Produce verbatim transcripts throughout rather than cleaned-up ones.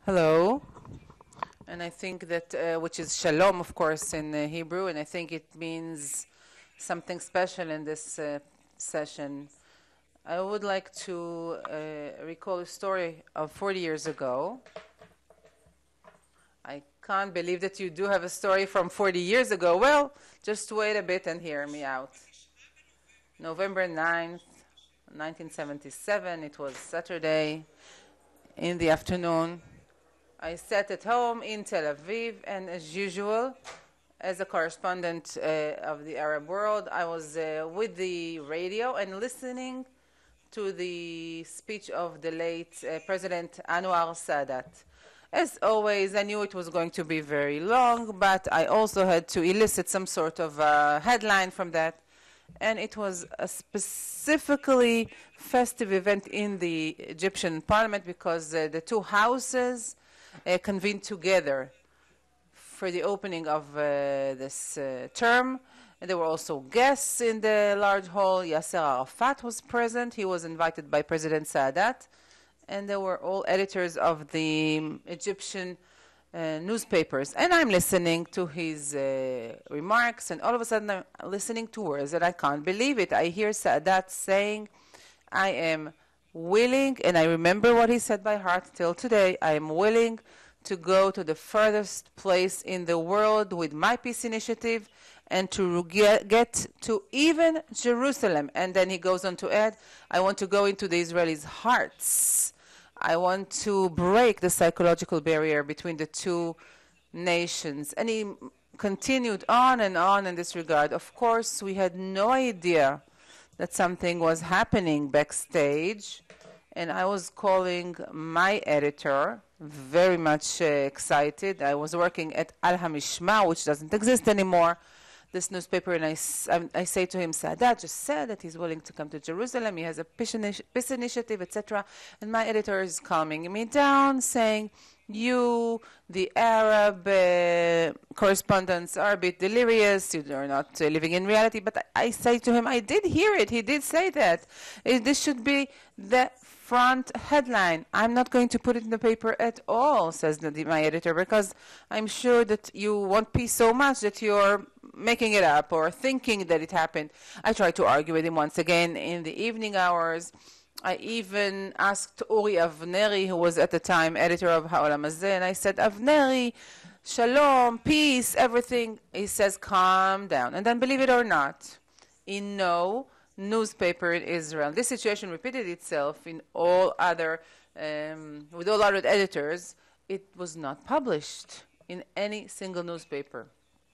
Hello, and I think that, uh, which is shalom, of course, in uh, Hebrew, and I think it means something special in this uh, session. I would like to uh, recall a story of forty years ago. I can't believe that you do have a story from forty years ago. Well, just wait a bit and hear me out. November ninth, nineteen seventy-seven, it was Saturday in the afternoon. I sat at home in Tel Aviv, and as usual, as a correspondent uh, of the Arab world, I was uh, with the radio and listening to the speech of the late uh, President Anwar Sadat. As always, I knew it was going to be very long, but I also had to elicit some sort of uh, headline from that. And it was a specifically festive event in the Egyptian parliament because uh, the two houses uh, convened together for the opening of uh, this uh, term. And there were also guests in the large hall. Yasser Arafat was present. He was invited by President Sadat. And there were all editors of the Egyptian uh, newspapers. And I'm listening to his uh, remarks, and all of a sudden I'm listening to words that I can't believe it. I hear Sadat saying, I am willing, and I remember what he said by heart till today, I am willing to go to the furthest place in the world with my peace initiative and to get, get to even Jerusalem. And then he goes on to add, I want to go into the Israelis' hearts. I want to break the psychological barrier between the two nations. And he continued on and on in this regard. Of course, we had no idea that something was happening backstage. And I was calling my editor, very much uh, excited. I was working at Al Hamishma, which doesn't exist anymore, this newspaper, and I, I, I say to him, Sadat just said that he's willing to come to Jerusalem. He has a peace, initi peace initiative, et cetera. And my editor is calming me down, saying, you, the Arab uh, correspondents, are a bit delirious. You are not uh, living in reality. But I, I say to him, I did hear it. He did say that. It, this should be the front headline. I'm not going to put it in the paper at all, says the, my editor, because I'm sure that you want peace so much that you're making it up or thinking that it happened. I tried to argue with him once again in the evening hours. I even asked Uri Avneri, who was at the time editor of Ha'olam Hazeh, and I said, Avneri, shalom, peace, everything. He says, calm down. And then, believe it or not, in no newspaper in Israel, this situation repeated itself in all other, um, with all other editors. It was not published in any single newspaper.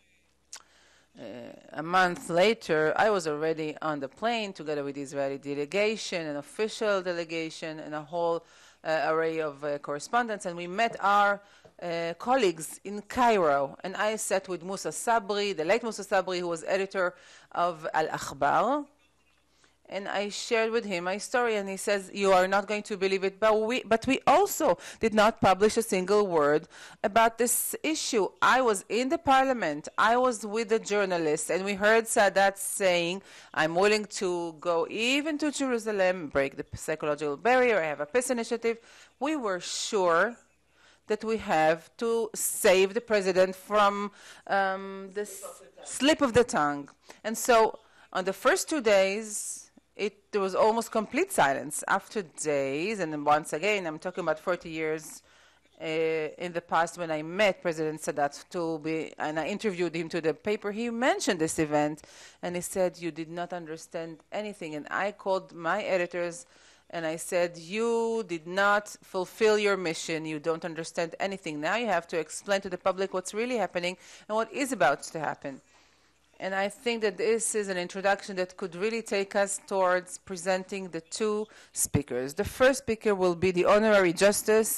Uh, a month later, I was already on the plane together with the Israeli delegation, an official delegation, and a whole uh, array of uh, correspondents, and we met our uh, colleagues in Cairo. And I sat with Musa Sabri, the late Musa Sabri, who was editor of Al-Akhbar, and I shared with him my story, and he says, you are not going to believe it, but we, but we also did not publish a single word about this issue. I was in the parliament, I was with the journalists, and we heard Sadat saying, I'm willing to go even to Jerusalem, break the psychological barrier, I have a peace initiative. We were sure that we have to save the president from um, this slip of the tongue. And so on the first two days, It, there was almost complete silence. After days, and then once again, I'm talking about forty years uh, in the past when I met President Sadat to be, and I interviewed him to the paper, he mentioned this event, and he said, you did not understand anything. And I called my editors, and I said, you did not fulfill your mission. You don't understand anything. Now you have to explain to the public what's really happening and what is about to happen. And I think that this is an introduction that could really take us towards presenting the two speakers. The first speaker will be the Honorary Justice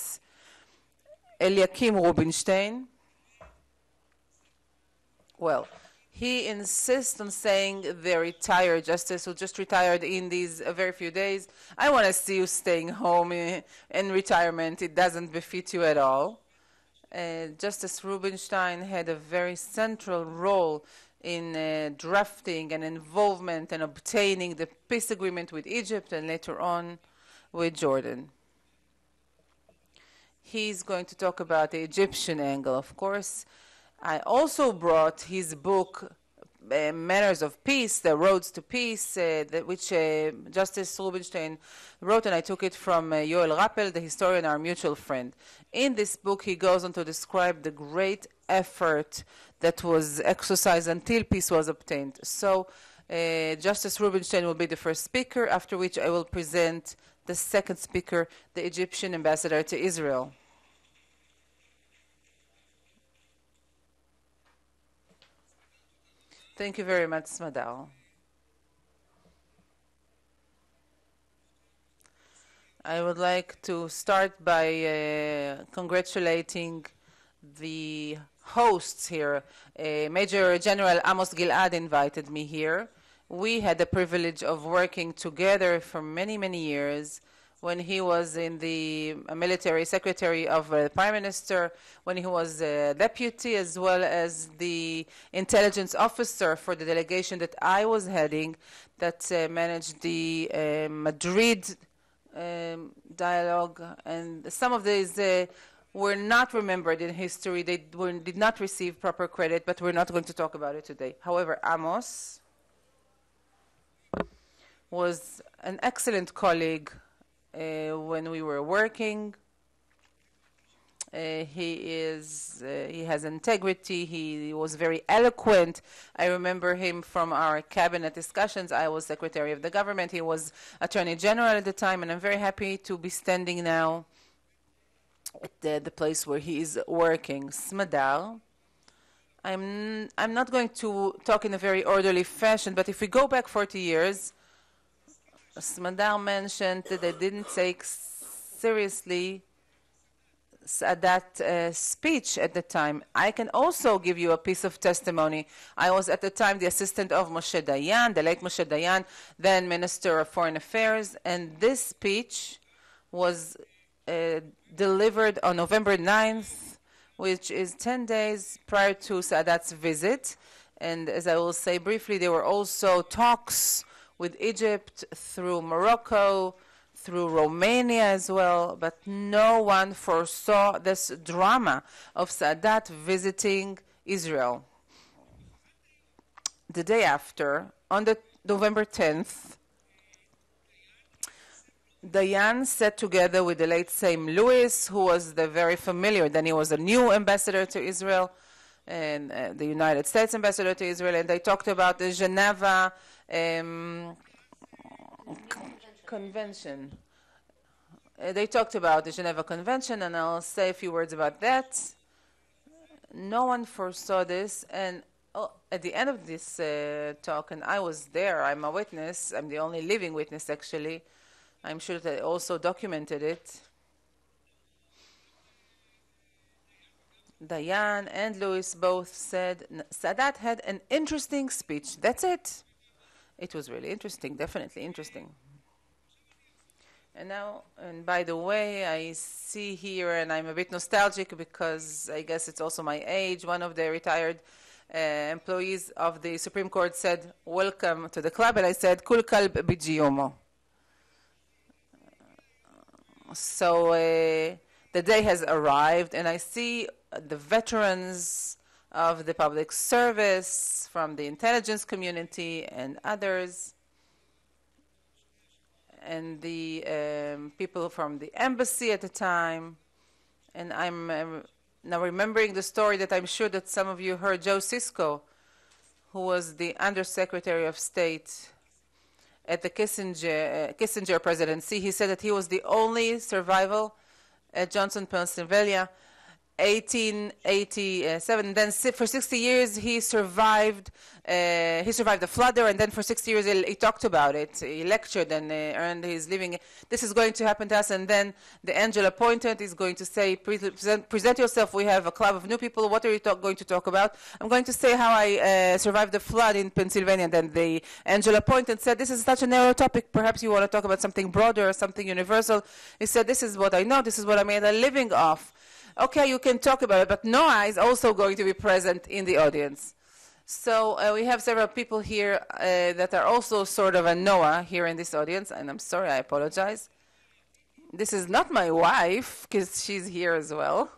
Elyakim Rubinstein. Well, he insists on saying the retired justice who just retired in these uh, very few days. I want to see you staying home in, in retirement. It doesn't befit you at all. Uh, Justice Rubinstein had a very central role in uh, drafting and involvement and obtaining the peace agreement with Egypt and later on with Jordan. He's going to talk about the Egyptian angle, of course. I also brought his book, uh, Manners of Peace, The Roads to Peace, uh, that, which uh, Justice Rubinstein wrote, and I took it from uh, Yoel Rappel, the historian, our mutual friend. In this book, he goes on to describe the great effort that was exercised until peace was obtained. So uh, Justice Rubinstein will be the first speaker, after which I will present the second speaker, the Egyptian ambassador to Israel. Thank you very much, Smadar. I would like to start by uh, congratulating the hosts here. Uh, Major General Amos Gilad invited me here. We had the privilege of working together for many, many years when he was in the uh, military secretary of uh, the Prime Minister, when he was a deputy, as well as the intelligence officer for the delegation that I was heading that uh, managed the uh, Madrid um, dialogue. And some of these uh, were not remembered in history. They were, did not receive proper credit, but we're not going to talk about it today. However, Amos was an excellent colleague uh, when we were working. Uh, he is, uh, he has integrity. He was very eloquent. I remember him from our cabinet discussions. I was Secretary of the Government. He was Attorney General at the time, and I'm very happy to be standing now at the, the place where he is working. Smadar. I'm, I'm not going to talk in a very orderly fashion, but if we go back forty years, Smadar mentioned that they didn't take seriously Sadat uh, speech at the time. I can also give you a piece of testimony. I was at the time the assistant of Moshe Dayan, the late Moshe Dayan, then Minister of Foreign Affairs, and this speech was uh, delivered on November ninth, which is ten days prior to Sadat's visit. And as I will say briefly, there were also talks with Egypt, through Morocco, through Romania as well, but no one foresaw this drama of Sadat visiting Israel. The day after, on the November tenth, Dayan sat together with the late Sam Lewis, who was the very familiar, then he was a new ambassador to Israel, and uh, the United States ambassador to Israel, and they talked about the Geneva um, Convention. Uh, they talked about the Geneva Convention, and I'll say a few words about that. No one foresaw this, and oh, at the end of this uh, talk, and I was there, I'm a witness, I'm the only living witness actually, I'm sure that I also documented it. Dayan and Lewis both said Sadat had an interesting speech. That's it. It was really interesting, definitely interesting. And now, and by the way, I see here, and I'm a bit nostalgic because I guess it's also my age, one of the retired uh, employees of the Supreme Court said, "Welcome to the club," and I said, "Kul kalb bijiyomo." So uh, the day has arrived, and I see the veterans of the public service, from the intelligence community and others, and the um, people from the embassy at the time. And I'm um, now remembering the story that I'm sure that some of you heard, Joe Sisko, who was the Undersecretary of State at the Kissinger, uh, Kissinger presidency. He said that he was the only survival at Johnson, Pennsylvania, eighteen eighty-seven. Then for sixty years he survived. Uh, he survived the flood there, and then for sixty years he, he talked about it. He lectured and uh, earned his living. This is going to happen to us, and then the angel appointed is going to say, present, present yourself. We have a club of new people. What are you talk, going to talk about? I'm going to say how I uh, survived the flood in Pennsylvania. And then the angel appointed said, this is such a narrow topic. Perhaps you want to talk about something broader, something universal. He said, this is what I know. This is what I made a living off. Okay, you can talk about it, but Noah is also going to be present in the audience. So uh, we have several people here uh, that are also sort of a Noah here in this audience, and I'm sorry, I apologize. This is not my wife, because she's here as well.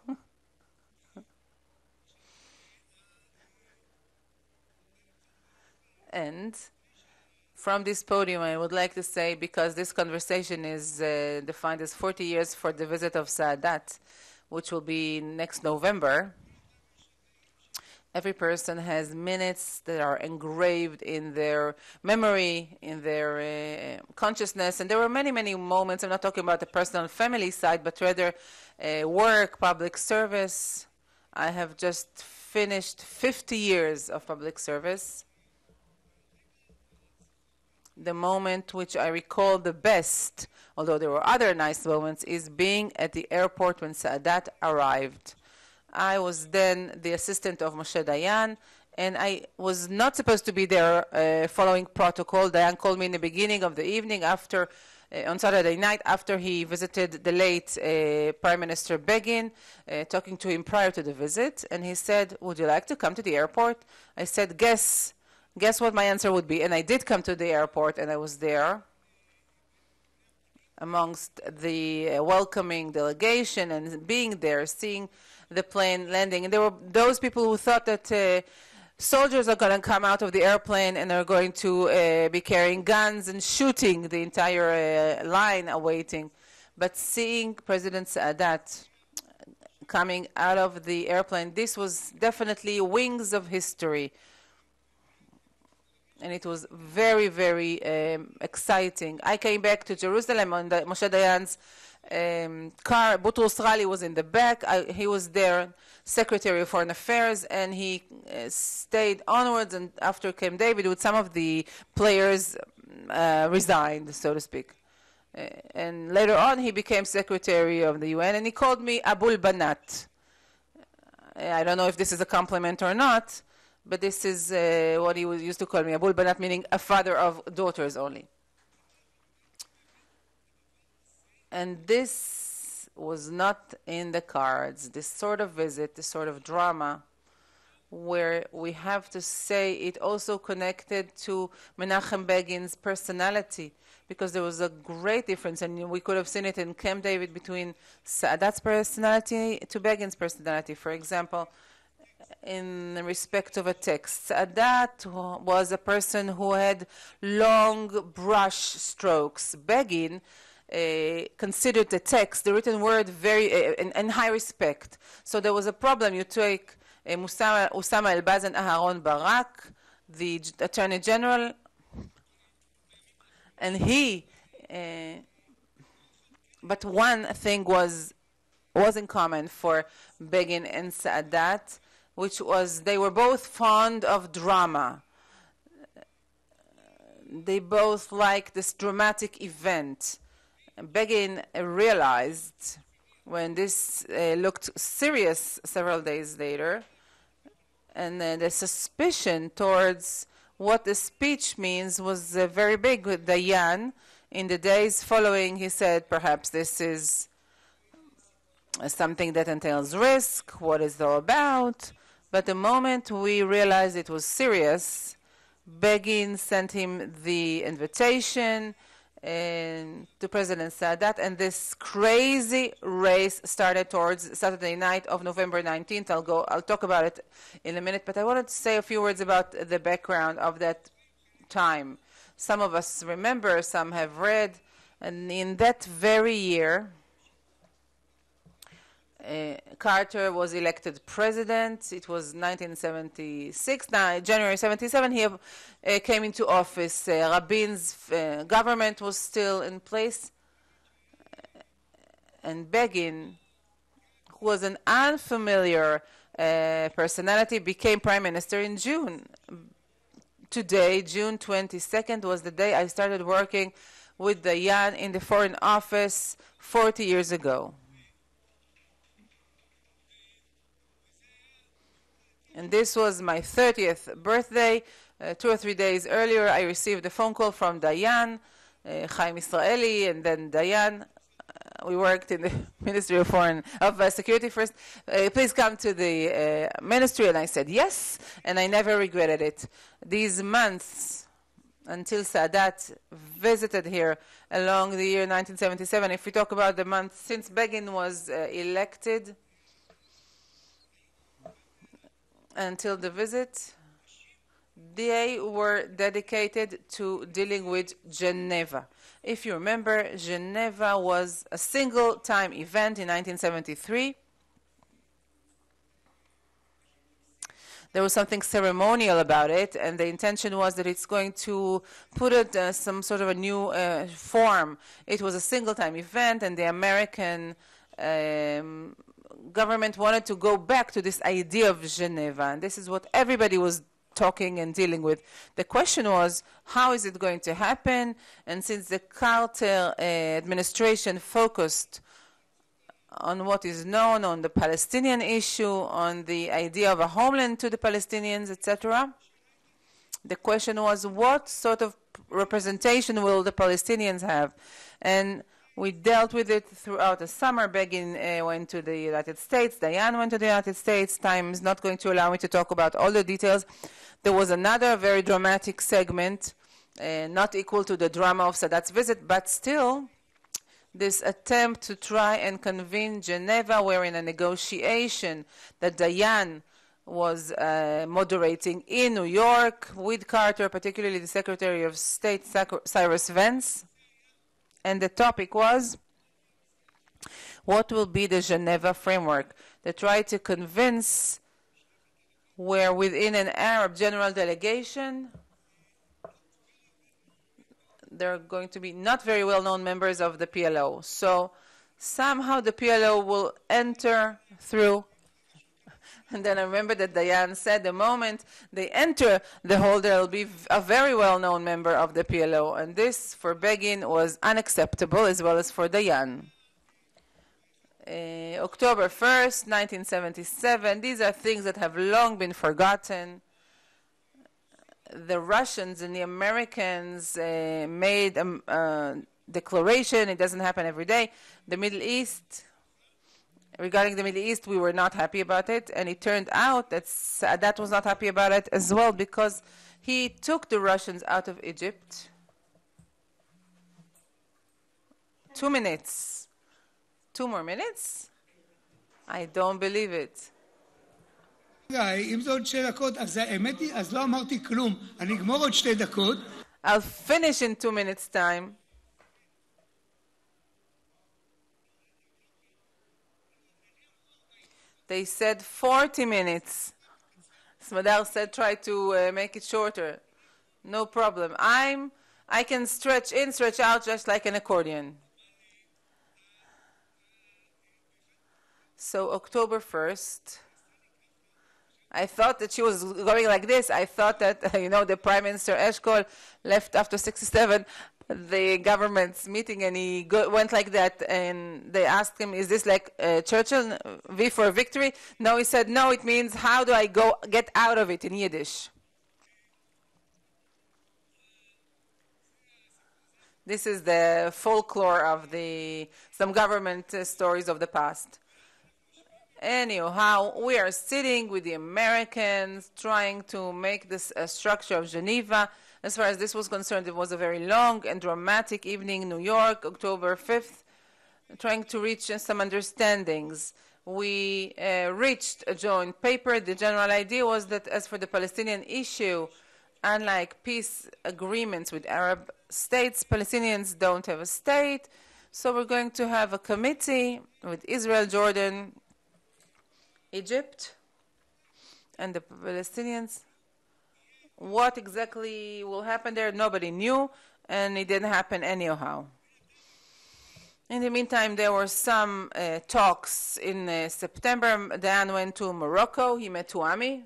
And from this podium, I would like to say, because this conversation is uh, defined as forty years for the visit of Sadat, which will be next November, every person has minutes that are engraved in their memory, in their uh, consciousness. And there were many, many moments. I'm not talking about the personal family side, but rather uh, work, public service. I have just finished fifty years of public service. The moment which I recall the best, although there were other nice moments, is being at the airport when Sadat arrived. I was then the assistant of Moshe Dayan, and I was not supposed to be there uh, following protocol. Dayan called me in the beginning of the evening after, uh, on Saturday night, after he visited the late uh, Prime Minister Begin, uh, talking to him prior to the visit, and he said, "Would you like to come to the airport?" I said, guess. Guess what my answer would be? And I did come to the airport, and I was there amongst the uh, welcoming delegation and being there, seeing the plane landing. And there were those people who thought that uh, soldiers are going to come out of the airplane and are going to uh, be carrying guns and shooting the entire uh, line awaiting. But seeing President Sadat coming out of the airplane, this was definitely wings of history. And it was very, very um, exciting. I came back to Jerusalem on the Moshe Dayan's um, car. Boutros Ghali was in the back. I, he was there, Secretary of Foreign Affairs, and he uh, stayed onwards. And after Camp David, with some of the players uh, resigned, so to speak. Uh, and later on, he became Secretary of the U N, and he called me Abul Banat. Uh, I don't know if this is a compliment or not, but this is uh, what he was used to call me, Abul Banat, meaning a father of daughters only. And this was not in the cards, this sort of visit, this sort of drama, where we have to say it also connected to Menachem Begin's personality, because there was a great difference, and we could have seen it in Camp David between Sadat's personality to Begin's personality. For example, in respect of a text, Sadat was a person who had long brush strokes. Begin uh, considered the text, the written word, very uh, in, in high respect. So there was a problem. You take uh, Usama, Usama Elbaz and Aharon Barak, the G Attorney General, and he, uh, but one thing was, was in common for Begin and Sadat, which was they were both fond of drama. They both liked this dramatic event. Begin realized, when this uh, looked serious several days later, and uh, the suspicion towards what the speech means was uh, very big with Dayan. In the days following, he said, perhaps this is uh, something that entails risk, what is it all about? But the moment we realized it was serious, Begin sent him the invitation and to President Sadat, and this crazy race started towards Saturday night of November nineteenth. I'll go. I'll talk about it in a minute, but I wanted to say a few words about the background of that time. Some of us remember, some have read, and in that very year, Uh, Carter was elected president. It was nineteen seventy-six. Now, January seventy-seven, he uh, came into office. Uh, Rabin's uh, government was still in place. And Begin, who was an unfamiliar uh, personality, became prime minister in June. Today, June twenty-second, was the day I started working with Dayan in the Foreign Office forty years ago. And this was my thirtieth birthday. Uh, two or three days earlier, I received a phone call from Dayan, uh, Chaim Israeli, and then Dayan. Uh, we worked in the Ministry of Foreign of uh, Security first. Uh, please come to the uh, ministry, and I said yes, and I never regretted it. These months until Sadat visited here along the year nineteen seventy-seven. If we talk about the month since Begin was uh, elected until the visit, they were dedicated to dealing with Geneva. If you remember, Geneva was a single-time event in nineteen seventy-three. There was something ceremonial about it, and the intention was that it's going to put it uh, some sort of a new uh, form. It was a single-time event, and the American um, government wanted to go back to this idea of Geneva, and this is what everybody was talking and dealing with. The question was, how is it going to happen? And since the Carter uh, administration focused on what is known, on the Palestinian issue, on the idea of a homeland to the Palestinians, et cetera, the question was, what sort of representation will the Palestinians have? And we dealt with it throughout the summer. Begin uh, went to the United States. Dayan went to the United States. Time is not going to allow me to talk about all the details. There was another very dramatic segment, uh, not equal to the drama of Sadat's visit, but still this attempt to try and convene Geneva, where in a negotiation that Dayan was uh, moderating in New York with Carter, particularly the Secretary of State Cyrus Vance. And the topic was, what will be the Geneva framework? They tried to convince where within an Arab general delegation, there are going to be not very well-known members of the P L O. So somehow the P L O will enter through. And then I remember that Dayan said the moment they enter the hall, there will be a very well-known member of the P L O. And this, for Begin, was unacceptable, as well as for Dayan. Uh, October first, nineteen seventy-seven, these are things that have long been forgotten. The Russians and the Americans uh, made a uh, declaration. It doesn't happen every day. The Middle East, regarding the Middle East, we were not happy about it, and it turned out that Sadat was not happy about it as well, because he took the Russians out of Egypt. Two minutes. Two more minutes? I don't believe it. אם זה עוד שתי דקות, אז האמת היא, אז לא אמרתי כלום. אני אגמור עוד שתי דקות. I'll finish in two minutes time. They said forty minutes. Smadar said try to uh, make it shorter. No problem. I'm, I can stretch in, stretch out just like an accordion. So October first, I thought that she was going like this. I thought that, uh, you know, the Prime Minister Eshkol left after sixty-seven, the government's meeting, and he go, went like that. And they asked him, is this like uh, Churchill, V for victory? No, he said, no, it means how do I go get out of it in Yiddish. This is the folklore of the some government uh, stories of the past. Anyhow, we are sitting with the Americans trying to make this uh, structure of Geneva. As far as this was concerned, it was a very long and dramatic evening in New York, October fifth, trying to reach uh, some understandings. We uh, reached a joint paper. The general idea was that as for the Palestinian issue, unlike peace agreements with Arab states, Palestinians don't have a state. So we're going to have a committee with Israel, Jordan, Egypt, and the Palestinians. What exactly will happen there, nobody knew, and it didn't happen anyhow. In the meantime, there were some uh, talks in uh, September. Dan went to Morocco. He met Tuami.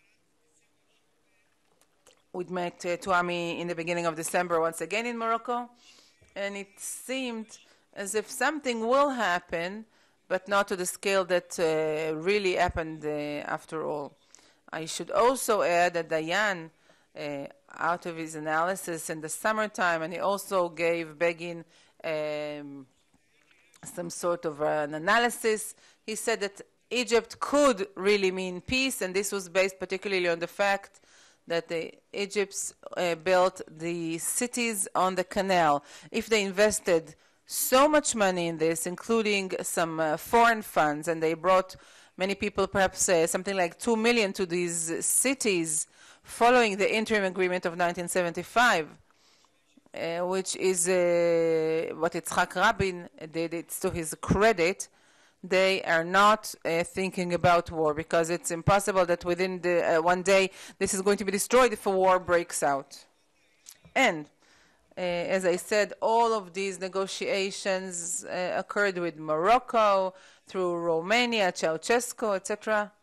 We met uh, Tuami in the beginning of December once again in Morocco, and it seemed as if something will happen, but not to the scale that uh, really happened uh, after all. I should also add that Dayan, uh, out of his analysis in the summertime, and he also gave Begin um, some sort of an analysis, he said that Egypt could really mean peace, and this was based particularly on the fact that the Egypt uh, built the cities on the canal. If they invested so much money in this, including some uh, foreign funds, and they brought many people, perhaps uh, something like two million to these cities following the interim agreement of nineteen seventy-five, uh, which is uh, what Yitzhak Rabin did. It's to his credit. They are not uh, thinking about war, because it's impossible that within the uh, one day this is going to be destroyed if a war breaks out. And uh, as I said, all of these negotiations uh, occurred with Morocco, through Romania, Ceausescu, et cetera.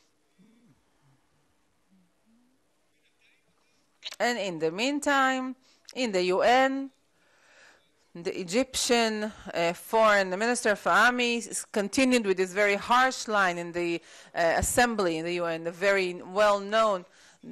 And in the meantime, in the U N, the Egyptian uh, foreign minister Fahmy continued with this very harsh line in the uh, assembly in the U N, the very well-known.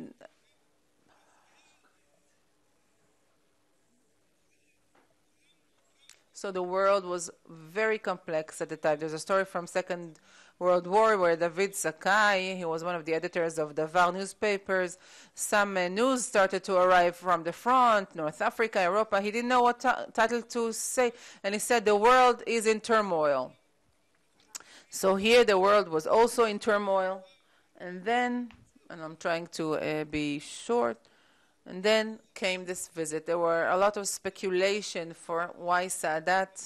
So the world was very complex at the time. There's a story from Second World War where David Sakai, he was one of the editors of the Var newspapers, some uh, news started to arrive from the front, North Africa, Europa. He didn't know what title to say, and he said the world is in turmoil. So here the world was also in turmoil. And then, and I'm trying to uh, be short, and then came this visit. There were a lot of speculation for why Sadat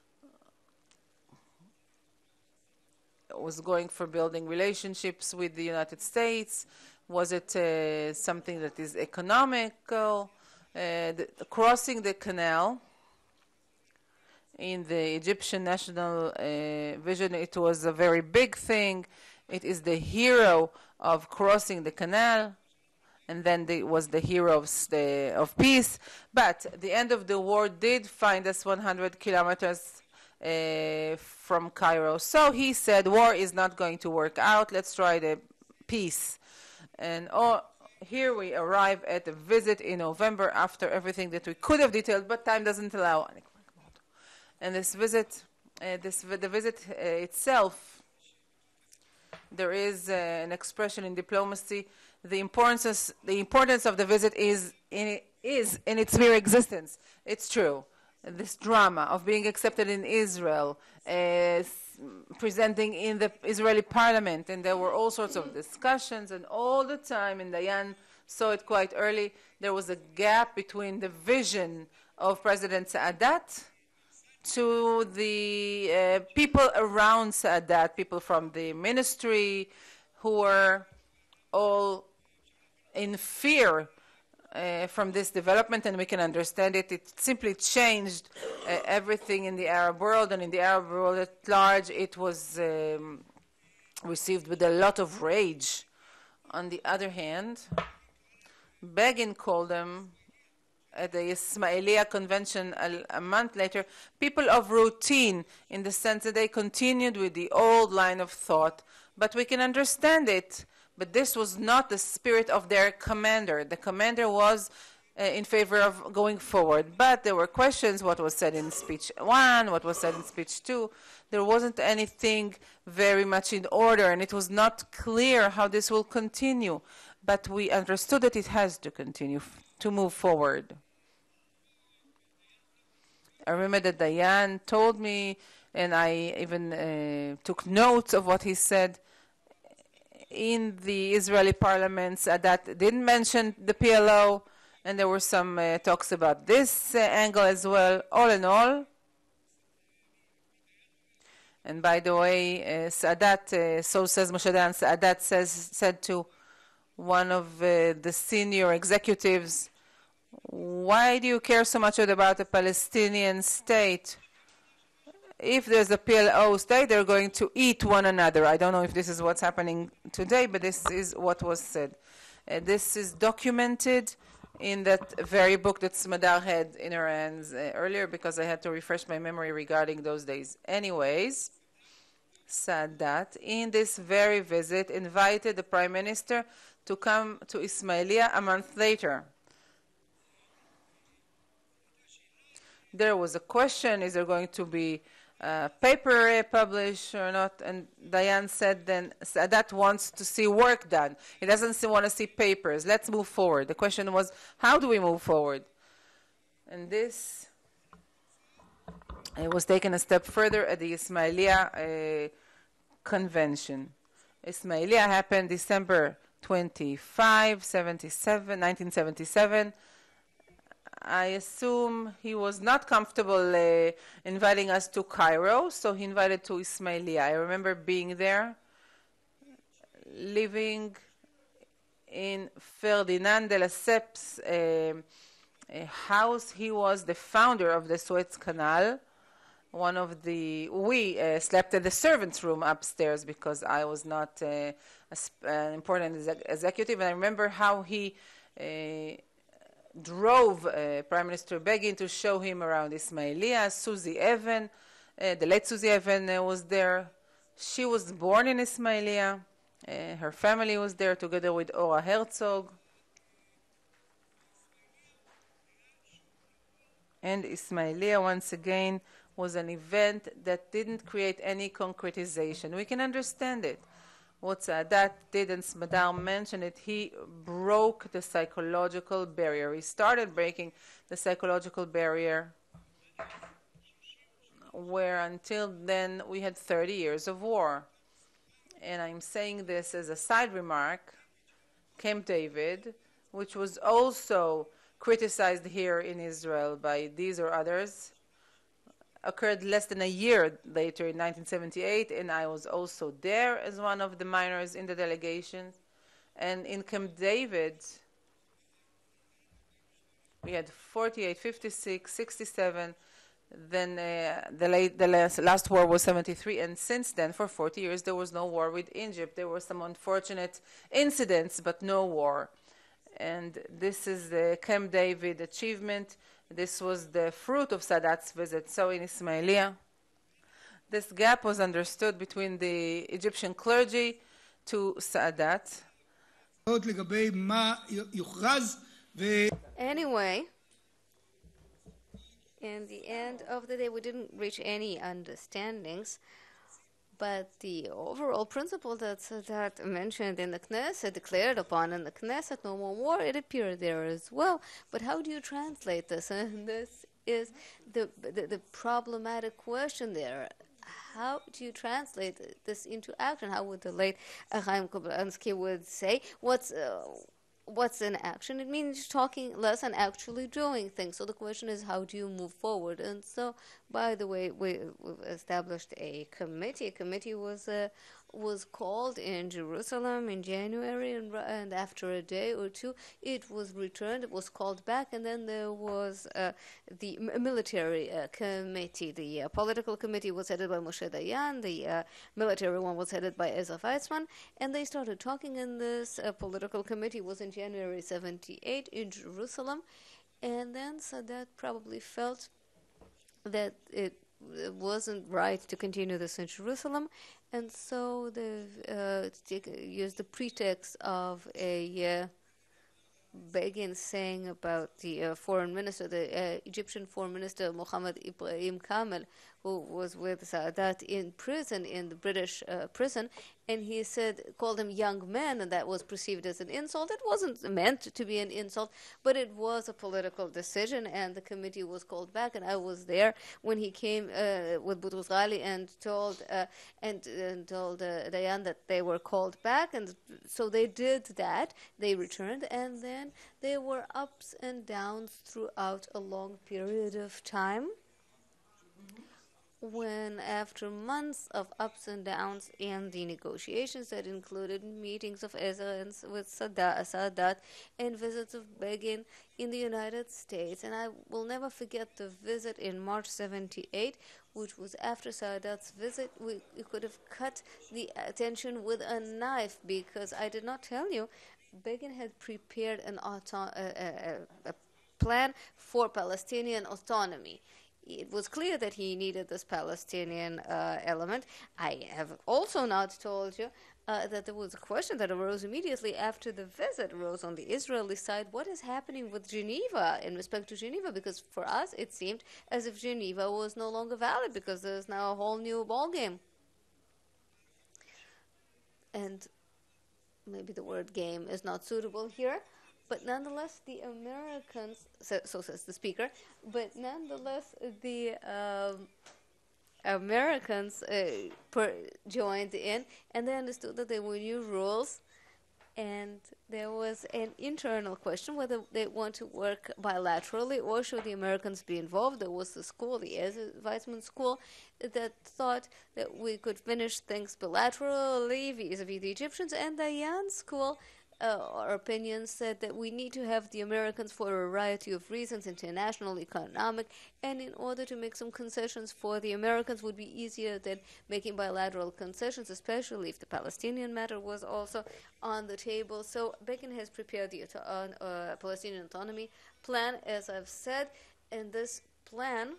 was going for building relationships with the United States. Was it uh, something that is economical? Uh, the, the crossing the canal in the Egyptian national uh, vision, it was a very big thing. It is the hero of crossing the canal, and then it was the hero of, the, of peace. But the end of the war did find us one hundred kilometers uh, from Cairo. So he said, war is not going to work out. Let's try the peace. And oh, here we arrive at the visit in November after everything that we could have detailed, but time doesn't allow. And this visit, uh, this the visit uh, itself, there is uh, an expression in diplomacy. The importance, the importance of the visit is in, is in its mere existence. It's true. This drama of being accepted in Israel, uh, presenting in the Israeli parliament, and there were all sorts of discussions, and all the time, and Dayan saw it quite early, there was a gap between the vision of President Sadat to the uh, people around Sadat, people from the ministry who were all in fear uh, from this development, and we can understand it. It simply changed uh, everything in the Arab world, and in the Arab world at large, it was um, received with a lot of rage. On the other hand, Begin called them at the Ismailia convention a, a month later, people of routine, in the sense that they continued with the old line of thought. But we can understand it. But this was not the spirit of their commander. The commander was uh, in favor of going forward. But there were questions, what was said in speech one, what was said in speech two. There wasn't anything very much in order, and it was not clear how this will continue. But we understood that it has to continue, to move forward. I remember that Dayan told me, and I even uh, took notes of what he said. In the Israeli parliament, Sadat didn't mention the P L O, and there were some uh, talks about this uh, angle as well. All in all, and by the way, uh, Sadat, uh, so says Moshe Dayan, Sadat says, said to one of uh, the senior executives, why do you care so much about a Palestinian state? If there's a P L O state, they're going to eat one another. I don't know if this is what's happening today, but this is what was said. Uh, this is documented in that very book that Smadar had in her hands uh, earlier, because I had to refresh my memory regarding those days. Anyways, Sadat, in this very visit, invited the Prime Minister to come to Ismailia a month later. There was a question, is there going to be uh, paper uh, published or not. And Dayan said then Sadat wants to see work done. He doesn't want to see papers. Let's move forward. The question was, how do we move forward? And this it was taken a step further at the Ismailiya uh, convention. Ismailiya happened December twenty-fifth, nineteen seventy-seven. I assume he was not comfortable uh, inviting us to Cairo, so he invited to Ismailiya. I remember being there, living in Ferdinand de Lesseps' uh, house. He was the founder of the Suez Canal. One of the, we uh, slept in the servants' room upstairs because I was not uh, an important exec executive. And I remember how he uh, drove uh, Prime Minister Begin to show him around Ismailiya. Susie Evan, uh, the late Susie Evan uh, was there. She was born in Ismailiya. Uh, her family was there together with Ora Herzog. And Ismailiya, once again, was an event that didn't create any concretization. We can understand it. What Sadat did, and Smadar mentioned it, he broke the psychological barrier. He started breaking the psychological barrier where until then we had thirty years of war. And I'm saying this as a side remark. Camp David, which was also criticized here in Israel by these or others, occurred less than a year later in nineteen seventy-eight, and I was also there as one of the minors in the delegation. And in Camp David, we had forty-eight, fifty-six, sixty-seven, then uh, the, late, the last, last war was seventy-three, and since then, for forty years, there was no war with Egypt. There were some unfortunate incidents, but no war. And this is the Camp David achievement. This was the fruit of Sadat's visit. So in Ismailiya, this gap was understood between the Egyptian clergy to Sadat. Anyway, in the end of the day, we didn't reach any understandings. But the overall principle that Sadat mentioned in the Knesset, declared upon in the Knesset, no more war, it appeared there as well. But how do you translate this? And this is the, the, the problematic question there. How do you translate this into action? How would the late Chaim Kubansky would say, what's... Uh, What's in action? It means talking less and actually doing things. So the question is, how do you move forward? And so, by the way, we, we've established a committee. A committee was uh, was called in Jerusalem in January, and, and after a day or two, it was returned. It was called back, and then there was uh, the military uh, committee. The uh, political committee was headed by Moshe Dayan. The uh, military one was headed by Ezra Weizmann, and they started talking. And this uh, political committee was in January seventy-eight in Jerusalem, and then Sadat probably felt that it, it wasn't right to continue this in Jerusalem, and so they uh, used the pretext of a uh, Begin saying about the uh, foreign minister, the uh, Egyptian foreign minister Mohammed Ibrahim Kamel, who was with Sadat in prison, in the British uh, prison, and he said, called him young man, and that was perceived as an insult. It wasn't meant to be an insult, but it was a political decision, and the committee was called back, and I was there when he came uh, with Boutros Ghali and told uh, and, and told uh, Dayan that they were called back, and so they did that. They returned, and then there were ups and downs throughout a long period of time, when after months of ups and downs in the negotiations that included meetings of Ezra and with Sadat, Sadat and visits of Begin in the United States, and I will never forget the visit in March seventy-eight, which was after Sadat's visit. We, we could have cut the attention with a knife, because I did not tell you, Begin had prepared an auto, a, a, a plan for Palestinian autonomy. it was clear that he needed this Palestinian uh, element. I have also not told you uh, that there was a question that arose immediately after the visit, arose on the Israeli side. What is happening with Geneva in respect to Geneva? Because for us, it seemed as if Geneva was no longer valid because there's now a whole new ballgame. And maybe the word game is not suitable here. But nonetheless, the Americans, so, so says the speaker, but nonetheless, the um, Americans uh, per, joined in, and they understood that there were new rules, and there was an internal question whether they want to work bilaterally or should the Americans be involved. There was a school, the Weizmann School, that thought that we could finish things bilaterally vis-a-vis the Egyptians, and the Yan School, Uh, our opinion said that we need to have the Americans for a variety of reasons, international, economic, and in order to make some concessions for the Americans would be easier than making bilateral concessions, especially if the Palestinian matter was also on the table. So Begin has prepared the uh, uh, Palestinian autonomy plan, as I've said, and this plan,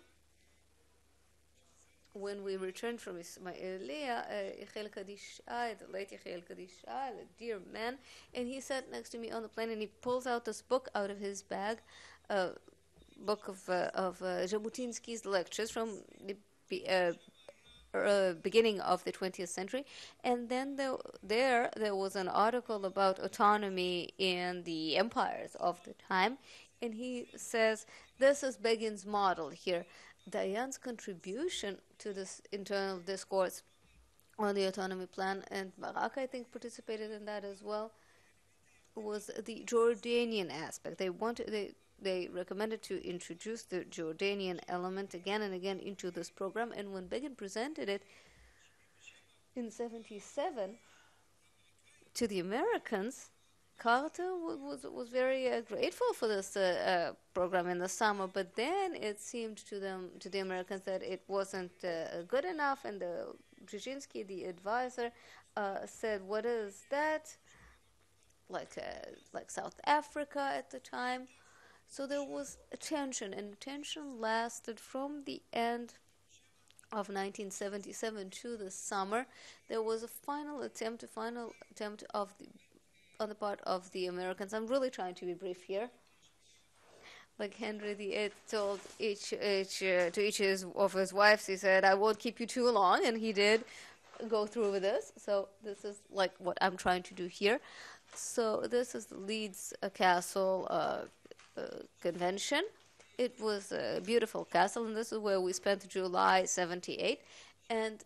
when we returned from Ismailia, uh, the late Yechiel Kadishai, a dear man, and he sat next to me on the plane, and he pulls out this book out of his bag, a uh, book of uh, of uh, Jabotinsky's lectures from the uh, uh, beginning of the twentieth century, and then there, there there was an article about autonomy in the empires of the time, and he says this is Begin's model here. Dayan's contribution to this internal discourse on the autonomy plan, and Barak, I think, participated in that as well, was the Jordanian aspect. They wanted, they, they recommended to introduce the Jordanian element again and again into this program, and when Begin presented it in seventy-seven to the Americans, Carter was was very uh, grateful for this uh, uh, program in the summer, but then it seemed to them, to the Americans, that it wasn't uh, good enough, and the Brzezinski, the advisor, uh, said, "What is that?" Like uh, like South Africa at the time. So there was a tension, and tension lasted from the end of nineteen seventy-seven to the summer. There was a final attempt, a final attempt of the on the part of the Americans. I'm really trying to be brief here. Like Henry the Eighth told each, each uh, to each his, of his wives, he said, "I won't keep you too long," and he did go through with this. So this is like what I'm trying to do here. So this is the Leeds uh, Castle uh, uh, Convention. It was a beautiful castle, and this is where we spent July seventy-eight. And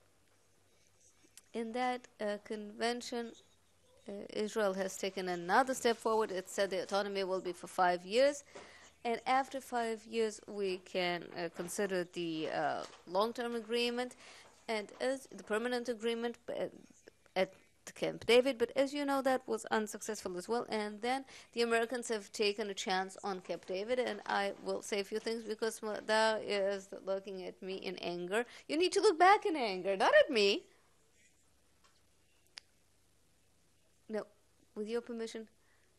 in that uh, convention, Uh, Israel has taken another step forward. It said the autonomy will be for five years, and after five years we can uh, consider the uh, long-term agreement and as the permanent agreement at, at Camp David. But as you know, that was unsuccessful as well. And then the Americans have taken a chance on Camp David, and I will say a few things because Smadar is looking at me in anger. You need to look back in anger, not at me. No, with your permission,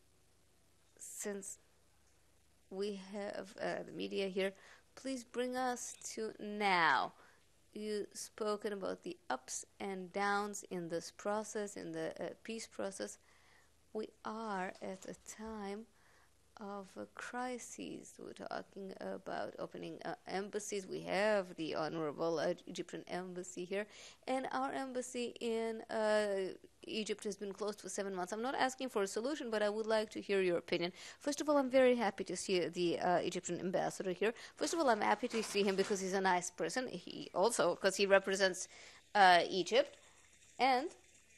since we have uh, the media here, please bring us to now. You've spoken about the ups and downs in this process, in the uh, peace process. We are at a time of a crisis. We're talking about opening uh, embassies. We have the honorable uh, Egyptian embassy here, and our embassy in uh, Egypt has been closed for seven months. I'm not asking for a solution, but I would like to hear your opinion. First of all, I'm very happy to see the uh, Egyptian ambassador here. First of all, I'm happy to see him because he's a nice person. He also, because he represents uh, Egypt, and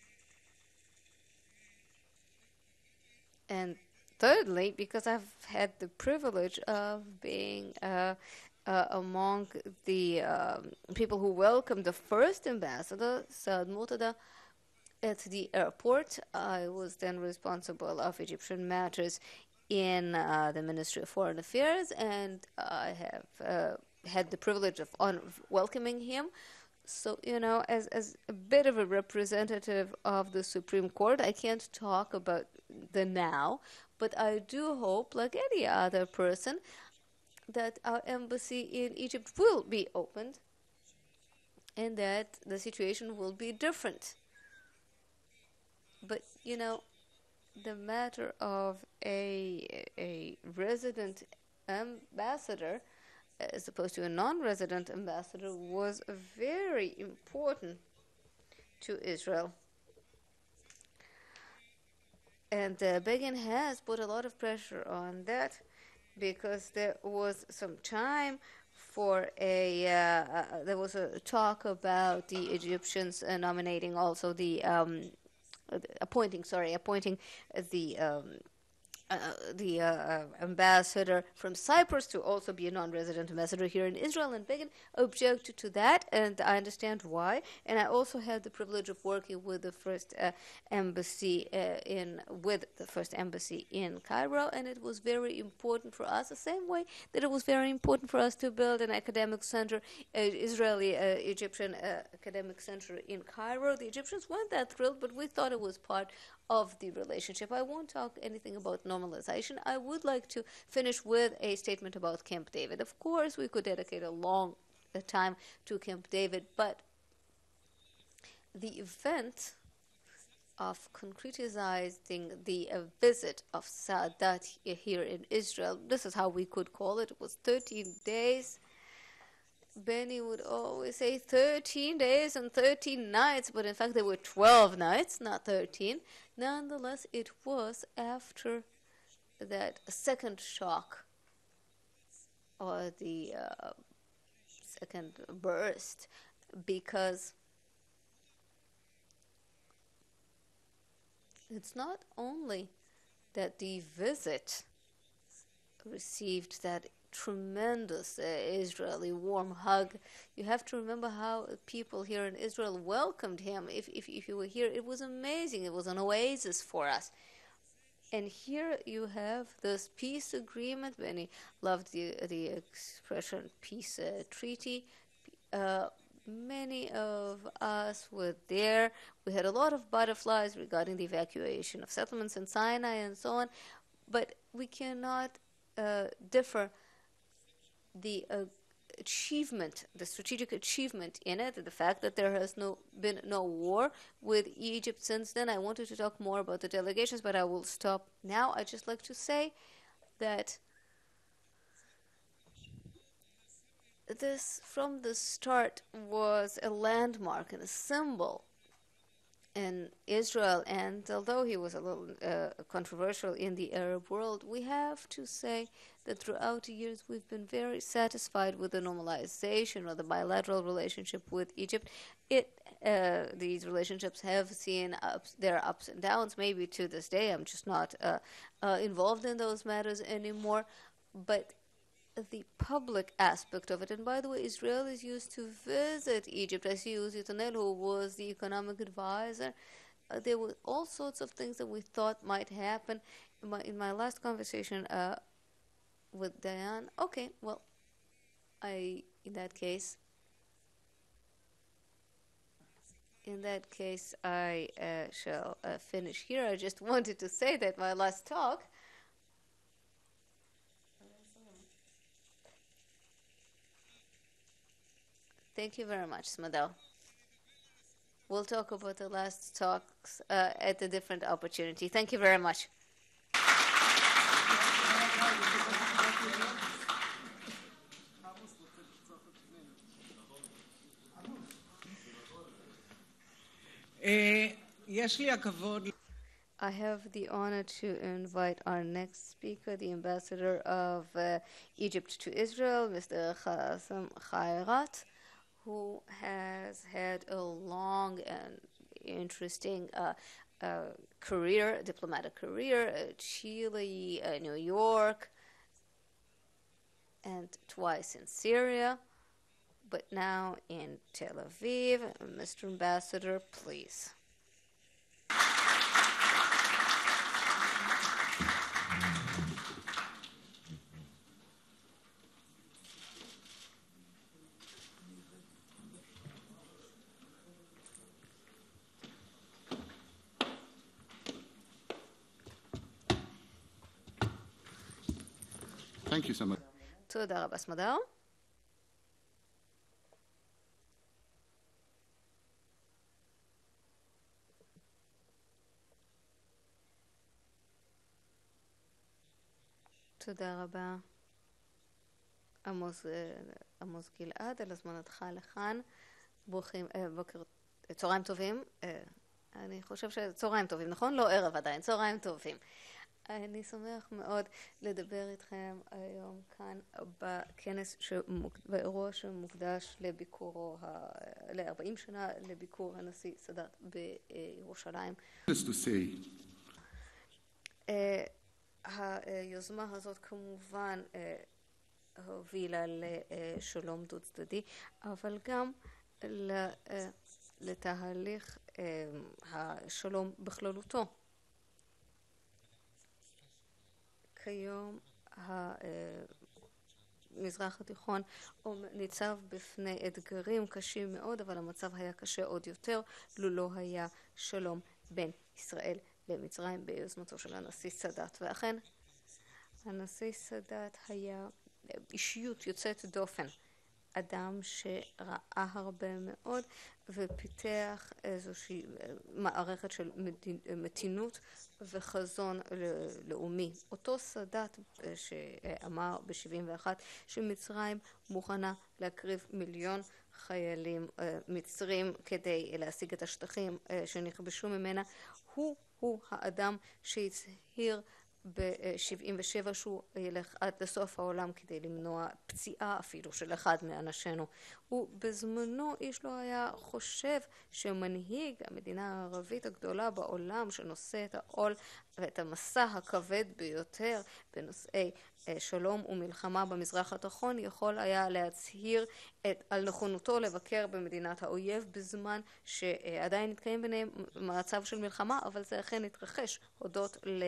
and thirdly, because I've had the privilege of being uh, uh, among the um, people who welcomed the first ambassador, Saad Mutada, at the airport. I was then responsible of Egyptian matters in uh, the Ministry of Foreign Affairs, and I have uh, had the privilege of honor of welcoming him. So, you know, as, as a bit of a representative of the Supreme Court, I can't talk about the now, but I do hope, like any other person, that our embassy in Egypt will be opened and that the situation will be different. But, you know, the matter of a, a resident ambassador as opposed to a non-resident ambassador was very important to Israel. And uh, Begin has put a lot of pressure on that because there was some time for a, uh, uh, there was a talk about the Egyptians uh, nominating also the, um, appointing, sorry, appointing the um, Uh, the uh, uh, ambassador from Cyprus to also be a non-resident ambassador here in Israel, and Begin objected to that, and I understand why. And I also had the privilege of working with the first uh, embassy uh, in with the first embassy in Cairo, and it was very important for us, the same way that it was very important for us to build an academic center, uh, Israeli uh, Egyptian uh, academic center in Cairo. The Egyptians weren't that thrilled, but we thought it was part of the relationship. I won't talk anything about normalization. I would like to finish with a statement about Camp David. Of course, we could dedicate a long time to Camp David, but the event of concretizing the uh, visit of Sadat here in Israel, this is how we could call it. It was thirteen days. Benny would always say thirteen days and thirteen nights, but in fact there were twelve nights, not thirteen. Nonetheless, it was after that second shock or the uh, second burst, because it's not only that the visit received that tremendous uh, Israeli warm hug. You have to remember how people here in Israel welcomed him. If, if, if you were here, it was amazing. It was an oasis for us. And here you have this peace agreement. Many loved the, the expression peace uh, treaty. Uh, many of us were there. We had a lot of butterflies regarding the evacuation of settlements in Sinai and so on. But we cannot uh, differ the uh, achievement, the strategic achievement in it, the fact that there has no been no war with Egypt since then. I wanted to talk more about the delegations, but I will stop now. I'd just like to say that this, from the start, was a landmark and a symbol in Israel, and although he was a little uh, controversial in the Arab world, we have to say that throughout the years we've been very satisfied with the normalization or the bilateral relationship with Egypt. It uh, these relationships have seen ups, their ups and downs. Maybe to this day, I'm just not uh, uh, involved in those matters anymore, but the public aspect of it. And by the way, Israelis used to visit Egypt. I see Uzi Tonel, who was the economic advisor. Uh, there were all sorts of things that we thought might happen. In my, in my last conversation uh, with Diane, okay, well, I, in that case, in that case, I uh, shall uh, finish here. I just wanted to say that my last talk Thank you very much, Smadar. We'll talk about the last talks uh, at a different opportunity. Thank you very much. I have the honor to invite our next speaker, the ambassador of uh, Egypt to Israel, Mister Hazem Khairat, who has had a long and interesting uh, uh, career, diplomatic career, uh, Chile, uh, New York, and twice in Syria, but now in Tel Aviv. Mister Ambassador, please. Thank you so much. תודה רבה, סמדר. תודה רבה, עמוס, עמוס גלעד, על הזמנתך לכאן. ברוכים, בוקר, צהריים טובים. אני חושב שצהריים טובים, נכון? לא ערב עדיין, צהריים טובים. אני שמח מאוד לדבר איתכם היום כאן בכנס, באירוע שמוקדש לביקורו, ל-ארבעים שנה לביקור הנשיא סאדאת בירושלים. היוזמה הזאת כמובן הובילה לשלום דו צדדי, אבל גם לתהליך השלום בכללותו. כיום המזרח התיכון ניצב בפני אתגרים קשים מאוד, אבל המצב היה קשה עוד יותר לולא היה שלום בין ישראל למצרים ביוזמתו של הנשיא סאדאת. ואכן הנשיא סאדאת היה אישיות יוצאת דופן, אדם שראה הרבה מאוד ופיתח איזושהי מערכת של מתינות וחזון לאומי. אותו סאדאת שאמר ב-שבעים ואחת שמצרים מוכנה להקריב מיליון חיילים מצרים כדי להשיג את השטחים שנכבשו ממנה, הוא הוא האדם שהצהיר ב-שבעים ושבע שהוא ילך עד לסוף העולם כדי למנוע פציעה אפילו של אחד מאנשינו. ובזמנו איש לא היה חושב שמנהיג המדינה הערבית הגדולה בעולם שנושא את העול ואת המסע הכבד ביותר בנושאי שלום ומלחמה במזרח התיכון יכול היה להצהיר את, על נכונותו לבקר במדינת האויב בזמן שעדיין התקיים ביניהם מצב של מלחמה, אבל זה אכן התרחש הודות ל...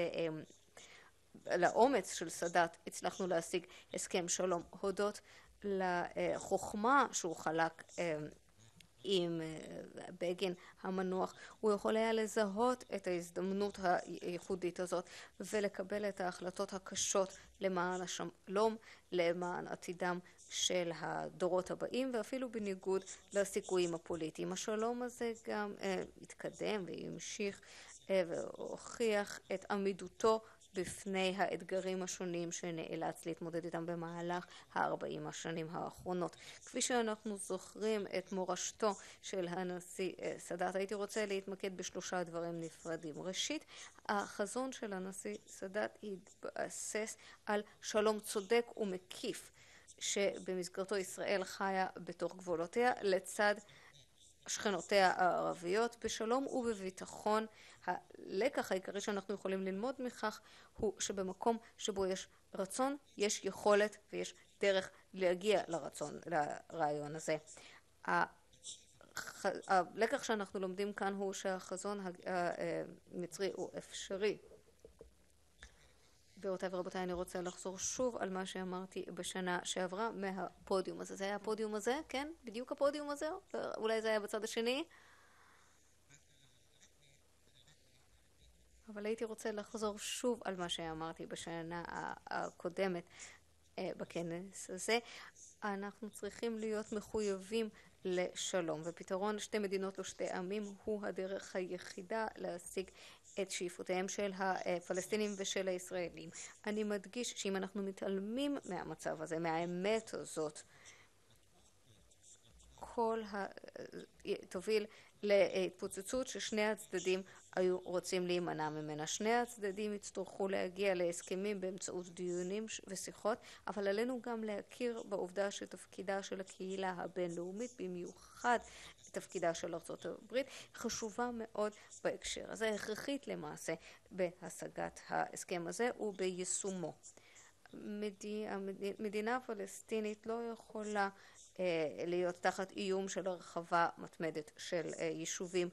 לאומץ של סאדאת הצלחנו להשיג הסכם שלום, הודות לחוכמה שהוא חלק עם בגין המנוח. הוא יכול היה לזהות את ההזדמנות הייחודית הזאת ולקבל את ההחלטות הקשות למען השלום, למען עתידם של הדורות הבאים, ואפילו בניגוד לסיכויים הפוליטיים. השלום הזה גם התקדם והמשיך והוכיח את עמידותו בפני האתגרים השונים שנאלץ להתמודד איתם במהלך הארבעים השנים האחרונות. כפי שאנחנו זוכרים את מורשתו של הנשיא סאדאת, הייתי רוצה להתמקד בשלושה דברים נפרדים. ראשית, החזון של הנשיא סאדאת התבסס על שלום צודק ומקיף, שבמסגרתו ישראל חיה בתוך גבולותיה לצד שכנותיה הערביות בשלום ובביטחון. הלקח העיקרי שאנחנו יכולים ללמוד מכך הוא שבמקום שבו יש רצון, יש יכולת ויש דרך להגיע לרצון, לרעיון הזה. הלקח שאנחנו לומדים כאן הוא שהחזון המצרי הוא אפשרי. גבירותיי ורבותיי, אני רוצה לחזור שוב על מה שאמרתי בשנה שעברה מהפודיום הזה. זה היה הפודיום הזה, כן? בדיוק הפודיום הזה? אולי זה היה בצד השני? אבל הייתי רוצה לחזור שוב על מה שאמרתי בשנה הקודמת בכנס הזה. אנחנו צריכים להיות מחויבים לשלום, ופתרון שתי מדינות לשתי עמים הוא הדרך היחידה להשיג את שאיפותיהם של הפלסטינים ושל הישראלים. אני מדגיש שאם אנחנו מתעלמים מהמצב הזה, מהאמת הזאת, כל ה... תוביל להתפוצצות ששני הצדדים היו רוצים להימנע ממנה. שני הצדדים יצטרכו להגיע להסכמים באמצעות דיונים ושיחות, אבל עלינו גם להכיר בעובדה שתפקידה של הקהילה הבינלאומית, במיוחד תפקידה של ארצות הברית, חשובה מאוד בהקשר הזה, הכרחית למעשה בהשגת ההסכם הזה וביישומו. מדינה פלסטינית לא יכולה להיות תחת איום של הרחבה מתמדת של יישובים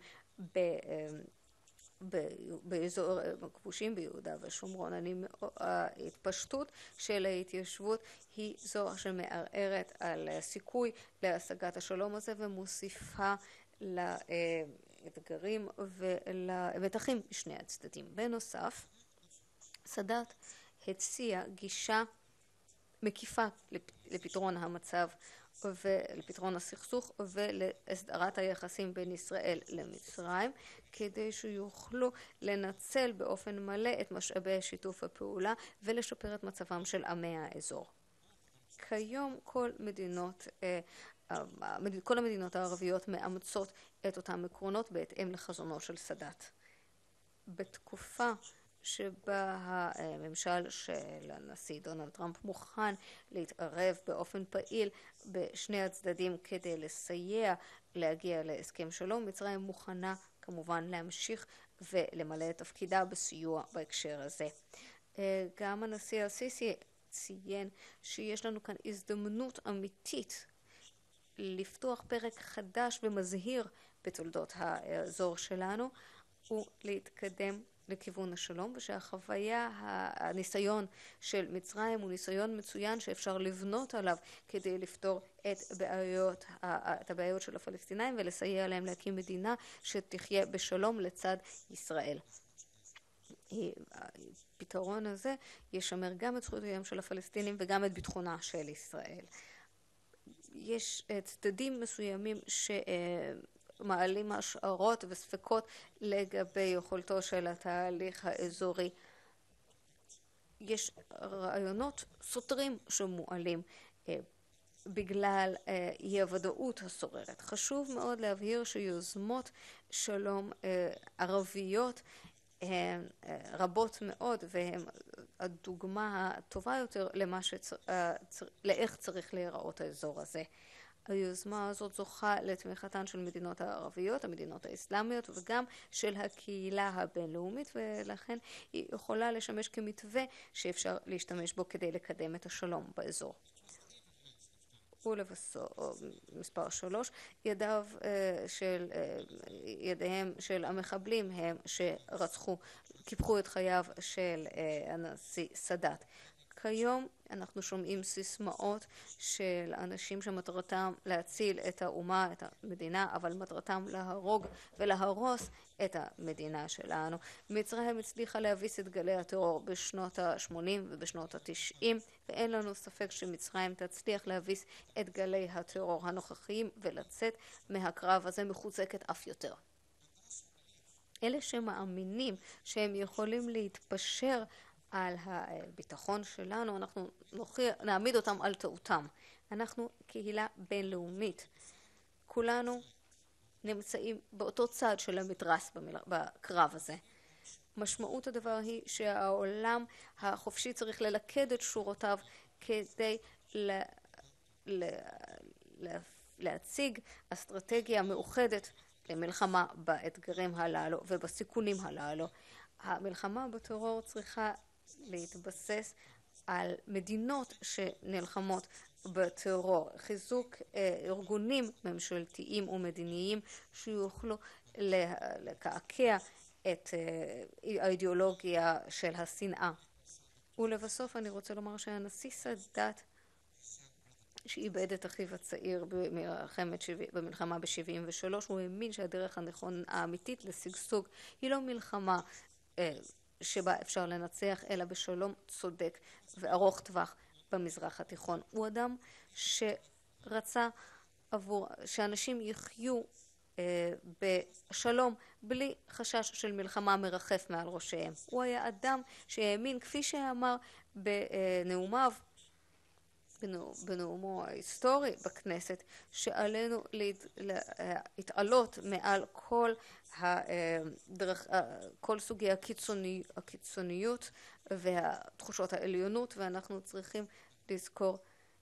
באזור הכבושים ביהודה ושומרון. ההתפשטות של ההתיישבות היא זו שמערערת על הסיכוי להשגת השלום הזה ומוסיפה לאתגרים ולמתחים משני הצדדים. בנוסף, סאדאת הציע גישה מקיפה לפתרון המצב ולפתרון הסכסוך ולהסדרת היחסים בין ישראל למצרים, כדי שיוכלו לנצל באופן מלא את משאבי שיתוף הפעולה ולשפר את מצבם של עמי האזור. כיום כל מדינות, כל המדינות הערביות מאמצות את אותם עקרונות בהתאם לחזונו של סאדאת. בתקופה שבה הממשל של הנשיא דונלד טראמפ מוכן להתערב באופן פעיל בשני הצדדים כדי לסייע להגיע להסכם שלום, מצרים מוכנה כמובן להמשיך ולמלא את תפקידה בסיוע בהקשר הזה. גם הנשיא אל-סיסי ציין שיש לנו כאן הזדמנות אמיתית לפתוח פרק חדש ומזהיר בתולדות האזור שלנו ולהתקדם לכיוון השלום, ושהחוויה, הניסיון של מצרים הוא ניסיון מצוין שאפשר לבנות עליו כדי לפתור את בעיות, את הבעיות של הפלסטינאים ולסייע להם להקים מדינה שתחיה בשלום לצד ישראל. הפתרון הזה ישמר גם את זכויותיהם של הפלסטינים וגם את ביטחונה של ישראל. יש צדדים מסוימים ש מעלים השערות וספקות לגבי יכולתו של התהליך האזורי. יש רעיונות סותרים שמועלים אה, בגלל אה, אי הוודאות השוררת. חשוב מאוד להבהיר שיוזמות שלום אה, ערביות הן אה, רבות מאוד, והן הדוגמה הטובה יותר למה שצר, אה, צר, לאיך צריך להיראות האזור הזה. היוזמה הזאת זוכה לתמיכתן של מדינות הערביות, המדינות האסלאמיות וגם של הקהילה הבינלאומית, ולכן היא יכולה לשמש כמתווה שאפשר להשתמש בו כדי לקדם את השלום באזור. ולבסוף, מספר שלוש, ידיו של, ידיהם של המחבלים הם שרצחו, קיפחו את חייו של הנשיא סאדאת. כיום אנחנו שומעים סיסמאות של אנשים שמטרתם להציל את האומה, את המדינה, אבל מטרתם להרוג ולהרוס את המדינה שלנו. מצרים הצליחה להביס את גלי הטרור בשנות ה-שמונים ובשנות ה-תשעים, ואין לנו ספק שמצרים תצליח להביס את גלי הטרור הנוכחיים ולצאת מהקרב הזה מחוזקת אף יותר. אלה שמאמינים שהם יכולים להתפשר על הביטחון שלנו, אנחנו נוכיח, נעמיד אותם על טעותם. אנחנו קהילה בינלאומית. כולנו נמצאים באותו צד של המתרס בקרב הזה. משמעות הדבר היא שהעולם החופשי צריך ללכד את שורותיו כדי לה, לה, לה, להציג אסטרטגיה מאוחדת למלחמה באתגרים הללו ובסיכונים הללו. המלחמה בטרור צריכה להתבסס על מדינות שנלחמות בטרור, חיזוק ארגונים ממשלתיים ומדיניים שיוכלו לקעקע את האידיאולוגיה של השנאה. ולבסוף אני רוצה לומר שהנשיא סאדאת, שאיבד את אחיו הצעיר במלחמה ב-שבעים ושלוש, הוא האמין שהדרך הנכון האמיתית לשגשוג היא לא מלחמה שבה אפשר לנצח, אלא בשלום צודק וארוך טווח במזרח התיכון. הוא אדם שרצה עבור, שאנשים יחיו אה, בשלום בלי חשש של מלחמה מרחף מעל ראשיהם. הוא היה אדם שהאמין, כפי שאמר בנאומיו, בנאומו ההיסטורי בכנסת, שעלינו להתעלות מעל כל הדרך, כל סוגי הקיצוני, הקיצוניות והתחושות העליונות, ואנחנו צריכים לזכור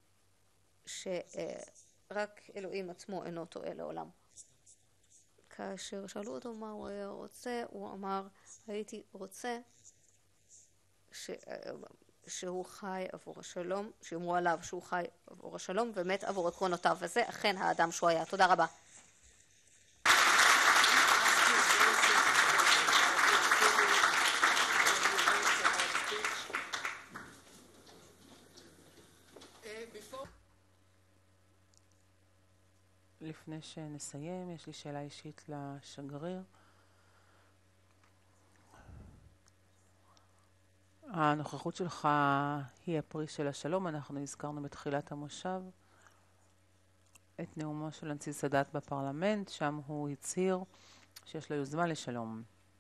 שרק אלוהים עצמו אינו טועה לעולם. כאשר שאלו אותו מה הוא היה רוצה, הוא אמר, הייתי רוצה ש... שהוא חי עבור השלום, שאמרו עליו שהוא חי עבור השלום ומת עבור עקרונותיו, וזה אכן האדם שהוא היה. תודה רבה. לפני שנסיים, יש לי שאלה אישית לשגריר. הנוכחות שלך היא הפרי של השלום. אנחנו הזכרנו בתחילת המושב את נאומו של הנשיא סאדאת בפרלמנט, שם הוא הצהיר שיש לו יוזמה לשלום.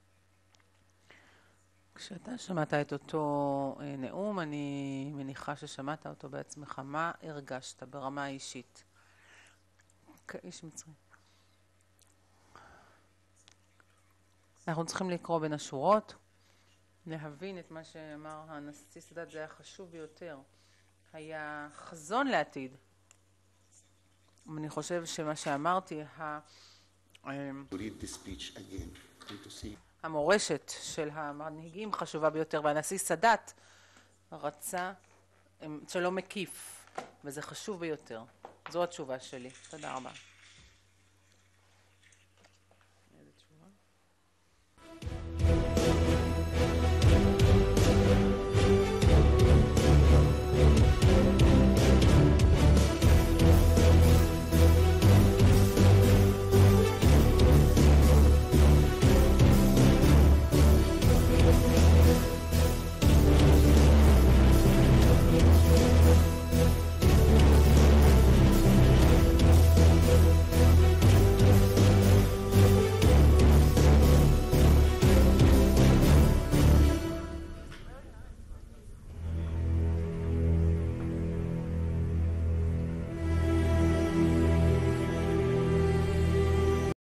כשאתה שמעת את אותו נאום, אני מניחה ששמעת אותו בעצמך. מה הרגשת ברמה האישית? כאיש מצרי. אנחנו צריכים לקרוא בין השורות, להבין את מה שאמר הנשיא סאדאת, זה היה חשוב ביותר. היה חזון לעתיד. אני חושב שמה שאמרתי, ה... המורשת של המנהיגים חשובה ביותר, והנשיא סאדאת רצה שלום מקיף, וזה חשוב ביותר. זו התשובה שלי. תודה רבה. איזה תשובה?